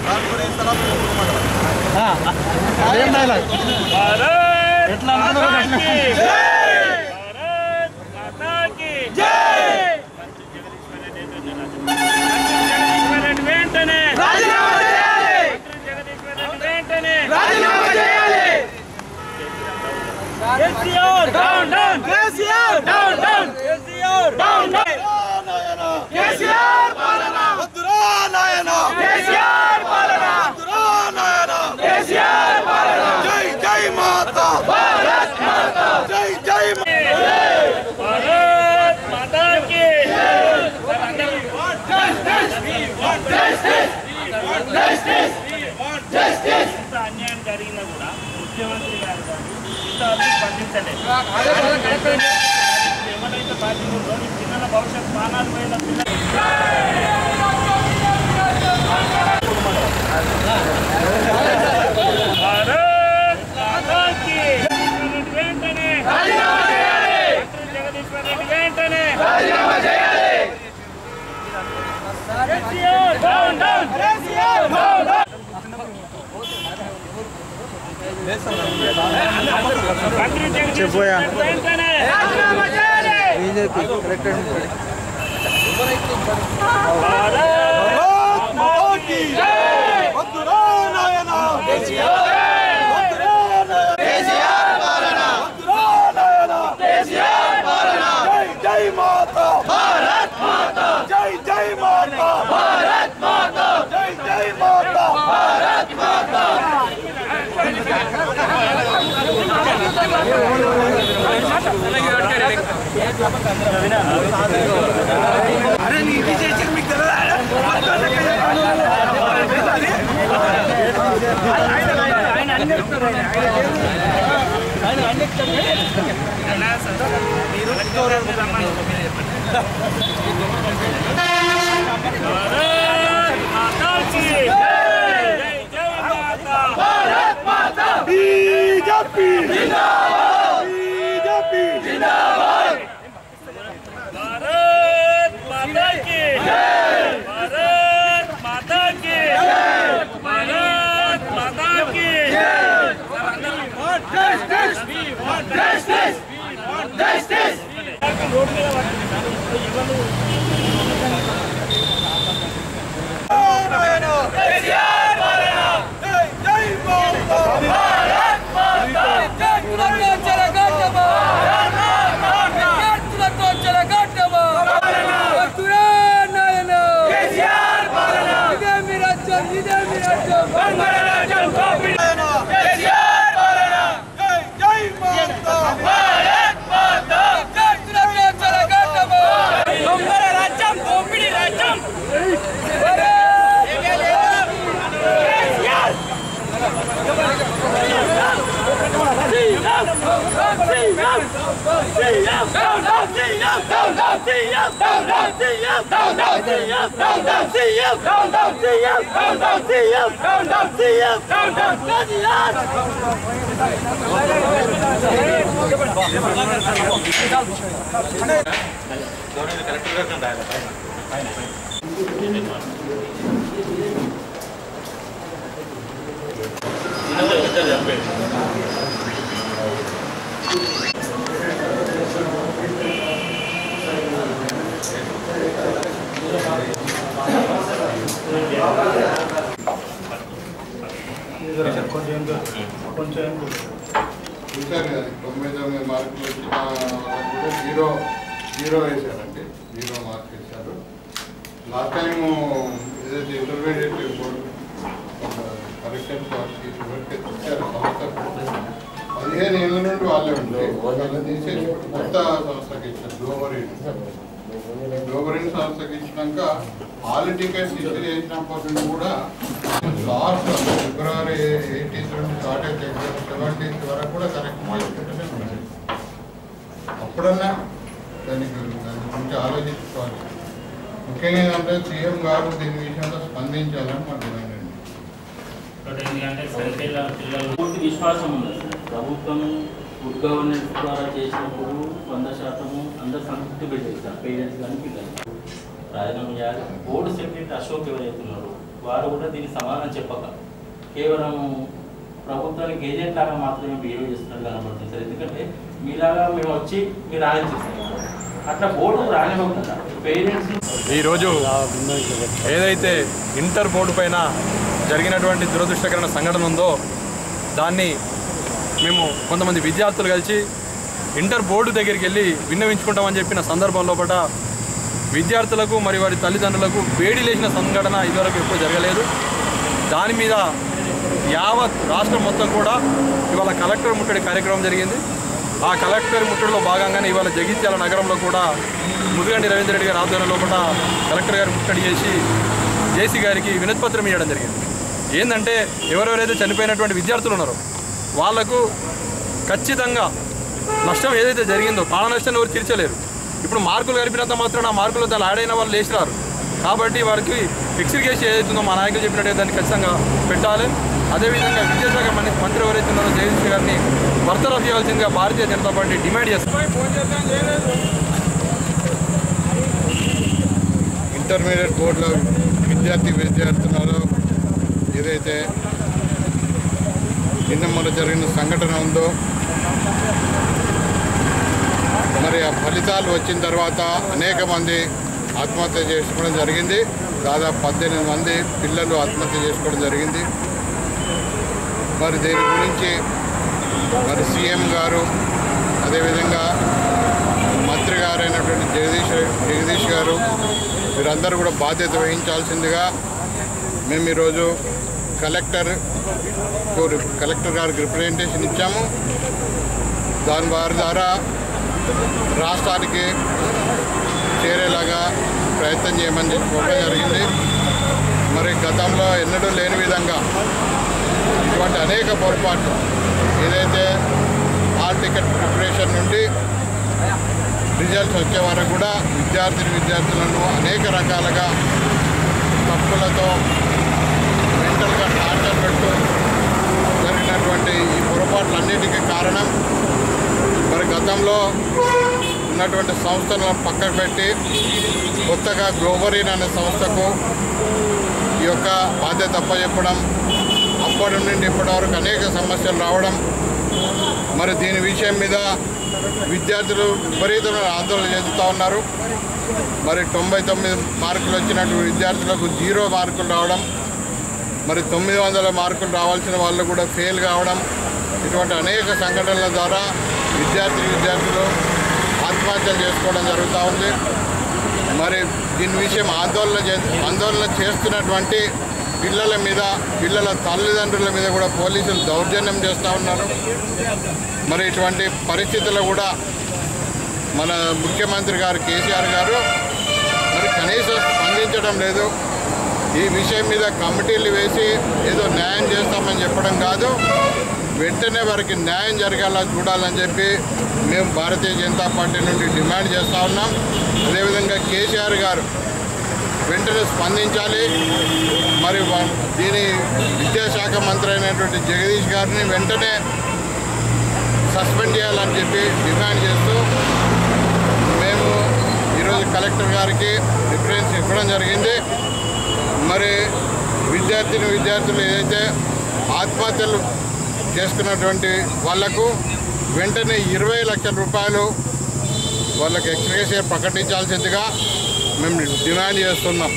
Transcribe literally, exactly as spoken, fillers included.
KCR down down KCR down down KCR down down KCR పాలన వద్దురా నాయన కేసీఆర్ పాలన వద్దురా నాయన కేసీఆర్ పాలన జై జై మాతా భారత్ మాతా జై జై భారత్ మాతా కి జస్టిస్ జస్టిస్ జస్టిస్ అన్యాయం జరిగినా కూడా ముఖ్యమంత్రి గారు స్పందించలేదు. ఎవరైతే బాధ్యతలో పిల్లల భవిష్యత్ ప్రాణాలు పోయిన వెంటనే జగదీశ్వర్ రెడ్డి వెంటనే చెప్పోయా బీజేపీ కరెక్ట్ జై మాతా భారత్ మాతా జై జై మాతా భారత్ మాతా జై జై మాతా భారత్ మాతా अरे नीति जैसे मिक्सर भारत माता बीजेपी जिंदाबाद बीजेपी जिंदाबाद भारत माता की जय भारत माता की जय भारत माता की जय जस्टिस जस्टिस जस्टिस रोड మీద తొంభై తొమ్మిది మార్కులు వచ్చిన జీరో జీరో వేశారండి జీరో మార్క్ వేశారు. లాస్ట్ టైము ఏదైతే ఇంటర్మీడియట్ బోర్డు కరెక్షన్ ఇచ్చారు సంస్థ పదిహేను ఏళ్ళ నుండి వాళ్ళే ఉండే వాళ్ళని తీసేసి కొత్త సంస్థకి ఇచ్చారు. గ్లోబరీన్ గ్లోబరీన్ సంస్థకి ఇచ్చినాక హాల్ టికెట్స్ ఇష్యూ చేసినప్పటి నుండి కూడా లాస్ట్ ఫిబ్రవరి ఎయిటీన్త్ నుండి స్టార్ట్ అయితే సెవెంటీన్త్ వరకు కూడా కరెక్ట్ మార్కెట్నే ఉంది. అప్పుడన్నా దానికి దాని గురించి ఆలోచించుకోవాలి. ముఖ్యంగా ఏంటంటే సీఎం గారు దీని విషయంలో స్పందించాలని మాకు డిమాండ్ అండి. పూర్తి విశ్వాసం ఉంది. ప్రభుత్వం గుడ్ గవర్నెన్స్ ద్వారా చేసినప్పుడు వంద శాతము అందరు సంతృప్తి పెట్టేస్తారు పేరెంట్స్ కానీ పిల్లలు. రాజీనామా చేయాలి. బోర్డు సెక్రటరీ అశోక్ ఎవరైతే ఉన్నారో వారు కూడా దీనికి సమాధానం చెప్పక కేవలం ప్రభుత్వానికి ఏజెంట్ లాగా మాత్రమే బిహేవ్ చేస్తున్నట్టు కనబడుతుంది సార్. ఎందుకంటే మీలాగా మేము వచ్చి మీరు రాణించేస్తాం అట్లా బోర్డు రానివ్వకుండా పేరెంట్స్. ఈరోజు ఏదైతే ఇంటర్ బోర్డు పైన జరిగినటువంటి దురదృష్టకరమైన సంఘటన ఉందో దాన్ని మేము కొంతమంది విద్యార్థులు కలిసి ఇంటర్ బోర్డు దగ్గరికి వెళ్ళి విన్నవించుకుంటామని చెప్పిన సందర్భంలో పట విద్యార్థులకు మరియు వారి తల్లిదండ్రులకు వేడి లేచిన సంఘటన ఇదివరకు ఎప్పుడు జరగలేదు. దాని మీద యావత్ రాష్ట్రం మొత్తం కూడా ఇవాళ కలెక్టర్ ముట్టడి కార్యక్రమం జరిగింది. ఆ కలెక్టర్ ముట్టడిలో భాగంగానే ఇవాళ జగిత్యాల నగరంలో కూడా ముదిగంటి రవీంద్ర రెడ్డి గారి ఆధ్వర్యంలో కూడా కలెక్టర్ గారు ముట్టడి చేసి జేసీ గారికి వినతిపత్రం ఇవ్వడం జరిగింది. ఏంటంటే ఎవరెవరైతే చనిపోయినటువంటి విద్యార్థులు ఉన్నారో వాళ్లకు ఖచ్చితంగా నష్టం ఏదైతే జరిగిందో ప్రాణ నష్టాన్ని ఎవరు తీర్చలేరు. ఇప్పుడు మార్కులు కలిపినంత మాత్రం ఆ మార్కులు దాన్ని యాడ్ అయిన వాళ్ళు లేచిరారు కాబట్టి వారికి ఎక్స్గ్రేషన్ ఏదైతుందో మా నాయకులు చెప్పినట్టే దాన్ని ఖచ్చితంగా పెట్టాలి. అదేవిధంగా విద్యాశాఖ మంత్రి ఎవరైతే ఉన్నారో జగదీష్ గారిని బర్తరఫ్ చేయాల్సిందిగా భారతీయ జనతా పార్టీ డిమాండ్ చేస్తుంది. ఇంటర్మీడియట్ బోర్డులో విద్యార్థి విద్యార్థులలో ఏదైతే నిన్న మొన్న జరిగిన సంఘటన ఉందో మరి ఆ ఫలితాలు వచ్చిన తర్వాత అనేక మంది ఆత్మహత్య చేసుకోవడం జరిగింది. దాదాపు పద్దెనిమిది మంది పిల్లలు ఆత్మహత్య చేసుకోవడం జరిగింది. మరి దీని గురించి మరి సీఎం గారు అదేవిధంగా మంత్రి గారు అయినటువంటి జగదీష్ జగదీష్ గారు వీరందరూ కూడా బాధ్యత వహించాల్సిందిగా మేము ఈరోజు కలెక్టర్ కలెక్టర్ గారికి రిప్రజెంటేషన్ ఇచ్చాము. దాని వారి ద్వారా రాష్ట్రానికి చేరేలాగా ప్రయత్నం చేయమని చెప్పడం జరిగింది. మరి గతంలో ఎన్నడూ లేని విధంగా ఇటువంటి అనేక పొరపాట్లు ఏదైతే హాల్ టికెట్ ప్రిపరేషన్ నుండి రిజల్ట్స్ వచ్చే వరకు కూడా విద్యార్థిని విద్యార్థులను అనేక రకాలుగా తప్పులతో మెంటల్గా టార్చర్ పెడుతూ జరిగినటువంటి ఈ పొరపాట్లన్నిటికీ కారణం మరి గతంలో ఉన్నటువంటి సంస్థలను పక్కకు పెట్టి కొత్తగా గ్లోబరీన్ అనే సంస్థకు ఈ యొక్క బాధ్యత అప్పచెప్పడం, అప్పటి నుండి ఇప్పటి వరకు అనేక సమస్యలు రావడం, మరి దీని విషయం మీద విద్యార్థులు విపరీతమైన ఆందోళన చెందుతూ ఉన్నారు. మరి తొంభై తొమ్మిది మార్కులు వచ్చినట్టు విద్యార్థులకు జీరో మార్కులు రావడం, మరి తొమ్మిది వందల మార్కులు రావాల్సిన వాళ్ళు కూడా ఫెయిల్ కావడం, ఇటువంటి అనేక సంఘటనల ద్వారా విద్యార్థి విద్యార్థులు ఆత్మహత్యలు చేసుకోవడం జరుగుతూ ఉంది. మరి దీని విషయం ఆందోళన ఆందోళన చేస్తున్నటువంటి పిల్లల మీద, పిల్లల తల్లిదండ్రుల మీద కూడా పోలీసులు దౌర్జన్యం చేస్తూ ఉన్నారు. మరి ఇటువంటి పరిస్థితుల్లో కూడా మన ముఖ్యమంత్రి గారు కేసీఆర్ గారు మరి కనీసం స్పందించడం లేదు. ఈ విషయం మీద కమిటీలు వేసి ఏదో న్యాయం చేస్తామని చెప్పడం కాదు, వెంటనే వారికి న్యాయం జరగాల చూడాలని చెప్పి మేము భారతీయ జనతా పార్టీ నుండి డిమాండ్ చేస్తూ ఉన్నాం. అదేవిధంగా కేసీఆర్ గారు వెంటనే స్పందించాలి. మరి దీని విద్యాశాఖ మంత్రి అయినటువంటి జగదీష్ గారిని వెంటనే సస్పెండ్ చేయాలని చెప్పి డిమాండ్ చేస్తూ మేము ఈరోజు కలెక్టర్ గారికి రిఫరెన్స్ ఇవ్వడం జరిగింది. మరి విద్యార్థిని విద్యార్థులు ఏదైతే ఆత్మహత్యలు చేసుకున్నటువంటి వాళ్లకు వెంటనే ఇరవై లక్షల రూపాయలు వాళ్ళకి ఎక్స్గ్రేషన్ ప్రకటించాల్సిందిగా మేము డిమాండ్ చేస్తున్నాం.